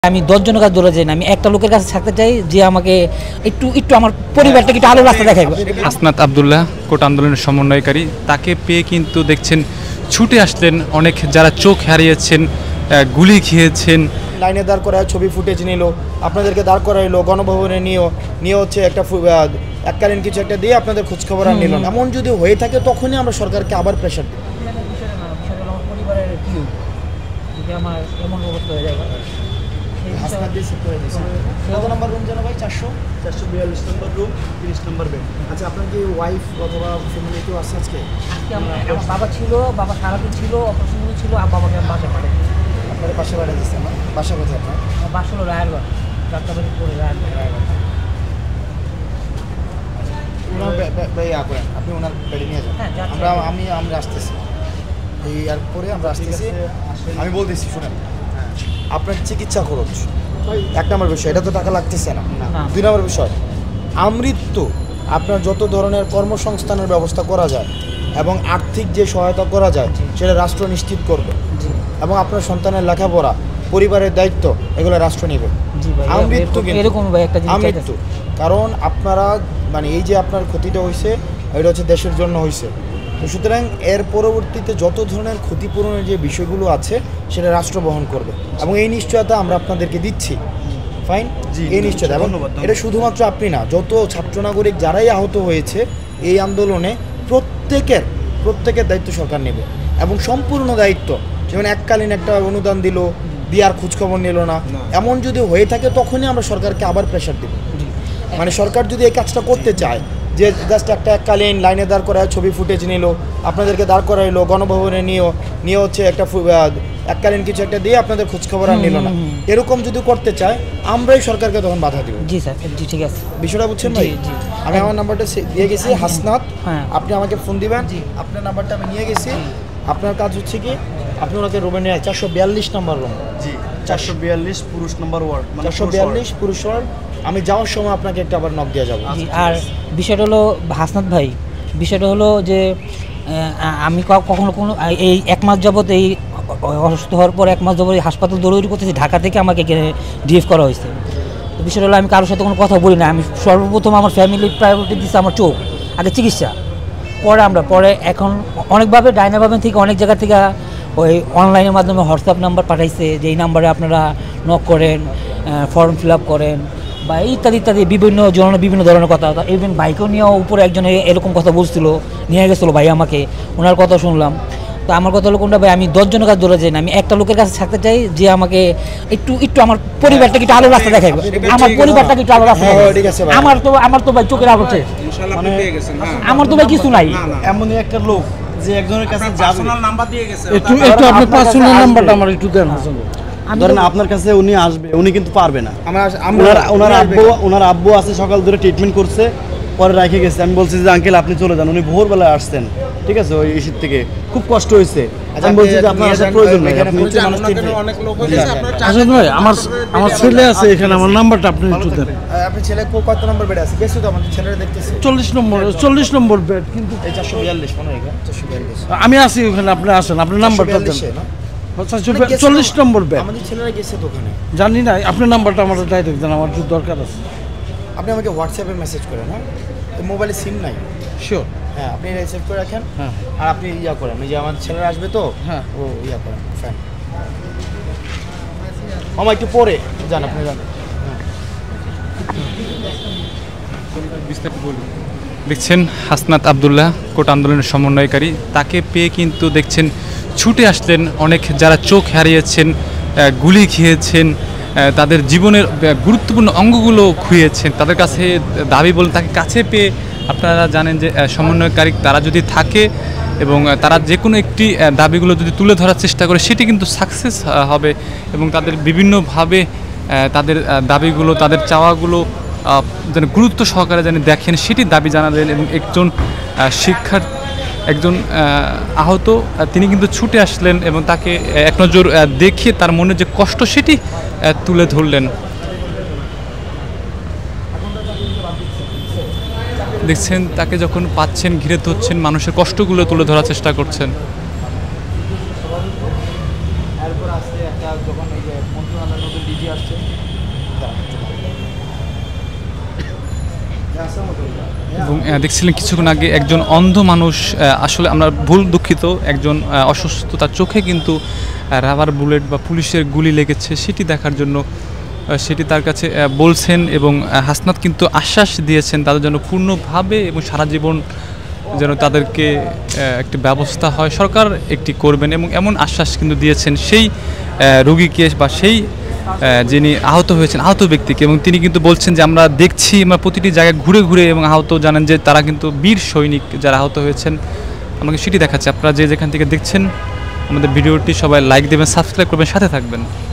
আমি 10 জনের কাছে দৌড়ে যাই না, আমি একটা লোকের কাছে থাকতে চাই যে আমাকে একটু আমার পরিবারটাকে একটু আলো রাস্তা দেখাবে। হাসনাত আব্দুল্লাহ কোটা আন্দোলনের সমন্বয়কারী, তাকে পেয়ে কিন্তু দেখছেন ছুটে আসলেন অনেক যারা চোখ হারিয়েছেন, গুলি খেয়েছেন। লাইনে দাঁড় করায় ছবি ফুটেজ নিল, আপনাদেরকে দাঁড় করাইলো, গণভবনে নিয়ে হচ্ছে একটা এককালীন কিছু একটা দিয়ে আপনাদের খোঁজখবর আর নিল না। এমন যদি হয়ে থাকে তখনই আমরা সরকারকে আবার প্রেশার দিই। আমার এমন অবস্থা হয়ে যাবে। কত নম্বর রুম যেন ভাই? 442 নম্বর রুম, 30 নম্বর বেড। আচ্ছা, আপনার কি ওয়াইফ অথবা ফ্যামিলি কেউ আছে আজকে? আমার বাবা ছিল, বাবা সারাদিন ছিল, অপারেশন ছিল, আর বাবাকে আমি বাসা পাঠাই। আপনার পাশে বাড়ি দিচ্ছে না? বাসা কোথায় আপনার? আমার বাসা হলো রায়েরবাগ, যাত্রাবাড়ি পড়ে রায়েরবাগ। আপনি ওনার বেডে নিয়ে যান। আমরা আসতেছি, এই আর পরে আমরা আসতেছি। আমি বলতেছি, শুনেন, আপনার চিকিৎসা খরচ 1 নম্বর বিষয়, এটা তো টাকা লাগতেছে না। 2 নম্বর বিষয়, আমৃত্যু আপনার যত ধরনের কর্মসংস্থানের ব্যবস্থা করা যায় এবং আর্থিক যে সহায়তা করা যায় সেটা রাষ্ট্র নিশ্চিত করবে, এবং আপনার সন্তানের লেখাপড়া, পরিবারের দায়িত্ব, এগুলো রাষ্ট্র নেবে। আমৃত্যু, আমৃত্যু। কারণ আপনারা মানে এই যে আপনার ক্ষতিটা হয়েছে, এটা হচ্ছে দেশের জন্য হয়েছে। তো সুতরাং এর পরবর্তীতে যত ধরনের ক্ষতিপূরণের যে বিষয়গুলো আছে সেটা রাষ্ট্র বহন করবে, এবং এই নিশ্চয়তা আমরা আপনাদেরকে দিচ্ছি। ফাইন, এই নিশ্চয়তা। এবং এটা শুধুমাত্র আপনি না, যত ছাত্র নাগরিক যারাই আহত হয়েছে এই আন্দোলনে, প্রত্যেকের দায়িত্ব সরকার নেবে, এবং সম্পূর্ণ দায়িত্ব। যেমন এককালীন একটা অনুদান দিল, দিয়ার খোঁজখবর নিল না, এমন যদি হয়ে থাকে তখনই আমরা সরকারকে আবার প্রেশার দেব। মানে সরকার যদি এই কাজটা করতে চায়, যে জাস্ট একটা এককালীন লাইনে দাঁড় করায় ছবি ফুটেজ নিল, আপনাদেরকে দাঁড় করাইলো, গণভবনে নিয়ে হচ্ছে একটা এককালীন কিছু একটা দিয়ে আপনাদের খোঁজখবর আর নিল না, এরকম যদি করতে চায় আমরাই সরকারকে তখন বাধা দিব। জি স্যার, জি ঠিক আছে, বিষয়টা বুঝছেন ভাই? আমি আমার নাম্বারটা দিয়ে গেছি, হাসনাত। আপনি আমাকে ফোন দিবেন, আপনার নাম্বারটা আমি নিয়ে গেছি। আপনার কাজ হচ্ছে কি, আপনি ওনাকে রুমে নিয়ে 442 নম্বর রুম। জি, 442 পুরুষ নম্বর ওয়ার্ড, 442 পুরুষ ওয়ার্ড। আমি যাওয়ার সময় আপনাকে একটা আবার নক দিয়ে যাবো। আর বিষয়টা হলো হাসনাত ভাই, বিষয়টা হলো যে আমি কখনো এই 1 মাস যাবত, এই অসুস্থ হওয়ার পর 1 মাস যাবত হাসপাতাল দৌড়াদৌড়ি করতেছি, ঢাকা থেকে আমাকে এখানে ডিএফ করা হয়েছে। তো বিষয়টা হলো আমি কারোর সাথে কোনো কথা বলি না। আমি সর্বপ্রথম আমার ফ্যামিলির প্রায়োরিটি দিচ্ছি আমার চোখ, আগে চিকিৎসা, পরে এখন অনেকভাবে ডাইনাভাবে থেকে অনেক জায়গা থেকে ওই অনলাইনের মাধ্যমে হোয়াটসঅ্যাপ নাম্বার পাঠাইছে, যে এই নাম্বারে আপনারা নক করেন, ফর্ম ফিল আপ করেন, বা ইত্যাদি বিভিন্ন ধরনের কথা। ইভেন বাইকও নিয়েও উপরে একজন এরকম কথা বলছিল, নিয়ে গেছিলো ভাই আমাকে, ওনার কথা শুনলাম। তো আমার কথা হলো কোনটা ভাই, আমি 10 জনের কাছে দৌড়ে যাই না, আমি একটা লোকের কাছে থাকতে চাই যে আমাকে একটু আমার পরিবারটাকে একটু আলো রাস্তা দেখাবে, আমার পরিবারটাকে একটু আলো রাস্তা দেখাবে। আমার তো ভাই চোখের আলো আছে, আমার তো ভাই কিছু নাই। এমনই একটা লোক যে একজনের কাছে পার্সোনাল নাম্বার দিয়ে গেছে, একটু আপনার পার্সোনাল নাম্বারটা আমার একটু দেন হাসান। ধরেন আপনার কাছে উনি আসবে, উনি কিন্তু পারবে না। ওনার আব্বু আছে, সকাল ধরে ট্রিটমেন্ট করছে, পরে রেখে গেছে। আমি বলছি যে আঙ্কেল আপনি চলে যান, উনি ভোরবেলায় আসছেন, ঠিক আছে, ওই ইস্যুর থেকে খুব কষ্ট হয়েছে। আমি বলছি যে আপনার আসার প্রয়োজন নেই। আমার ছেলে আছে এখানে, আমার নাম্বারটা আপনি একটু দেন। আপনি ছেলে কত নম্বর বেডে আছে? বেশি তো আমাদের ছেলেরা দেখতেছে 40 নম্বর বেড, কিন্তু এই 442 মনে হয়, 442 আমি আছি ওখানে। আপনি আসেন, আপনার নাম্বারটা দেন। 40 নম্বর বেড আমাদের ছেলেরা গেছে তো ওখানে, জানি না। আপনার নাম্বারটা আমার ডাইরেক্ট দেন, আমার একটু দরকার আছে। আপনি আমাকে হোয়াটসঅ্যাপে মেসেজ করেন। হ্যাঁ, মোবাইলে সিম নাই। শিওর, হ্যাঁ, আপনি রিসিভ করে রাখেন। হ্যাঁ, আর আপনি ইয়া করেন, ওই যে আমার ছেলেরা আসবে তো, হ্যাঁ, ও ইয়া করেন। ফাইন, আমার একটু পরে যান, আপনি যান। দেখছেন হাসনাত আব্দুল্লাহ কোটা আন্দোলনের সমন্বয়কারী, তাকে পেয়ে কিন্তু দেখছেন ছুটে আসলেন অনেক যারা চোখ হারিয়েছেন, গুলি খেয়েছেন, তাদের জীবনের গুরুত্বপূর্ণ অঙ্গগুলো খুইয়েছেন। তাদের কাছে দাবি বলে তাকে কাছে পেয়ে, আপনারা জানেন যে সমন্বয়কারী তারা যদি থাকে এবং তারা যে কোনো একটি দাবিগুলো যদি তুলে ধরার চেষ্টা করে, সেটি কিন্তু সাকসেস হবে, এবং তাদের বিভিন্নভাবে তাদের দাবিগুলো, তাদের চাওয়াগুলো যেন গুরুত্ব সহকারে যেন দেখেন, সেটি দাবি জানালেন। এবং একজন আহত, তিনি কিন্তু ছুটে আসলেন এবং তাকে এক নজর দেখিয়ে তার মনে যে কষ্ট সেটি তুলে ধরলেন। দেখছেন তাকে যখন পাচ্ছেন, ঘিরে ধরছেন, মানুষের কষ্টগুলো তুলে ধরার চেষ্টা করছেন। এরপর আসছে একটা, যখন এই যে মন্ত্রণালয় নতুন জি আসছে এবং দেখছিলেন কিছুক্ষণ আগে একজন অন্ধ মানুষ, আসলে আমরা ভুল দুঃখিত, একজন অসুস্থ, তার চোখে কিন্তু রাবার বুলেট বা পুলিশের গুলি লেগেছে সেটি দেখার জন্য সেটি তার কাছে বলছেন। এবং হাসনাত কিন্তু আশ্বাস দিয়েছেন তাদের জন্য পূর্ণভাবে এবং সারা জীবন যেন তাদেরকে একটি ব্যবস্থা হয়, সরকার একটি করবেন এবং এমন আশ্বাস কিন্তু দিয়েছেন সেই রোগীকে বা সেই যিনি আহত হয়েছেন আহত ব্যক্তিকে। এবং তিনি কিন্তু বলছেন যে আমরা দেখছি, আমরা প্রতিটি জায়গায় ঘুরে ঘুরে এবং আহত জানেন যে তারা কিন্তু বীর সৈনিক যারা আহত হয়েছেন, আমাকে সেটি দেখাচ্ছে। আপনারা যে যেখান থেকে দেখছেন আমাদের ভিডিওটি সবাই লাইক দেবেন, সাবস্ক্রাইব করবেন, সাথে থাকবেন।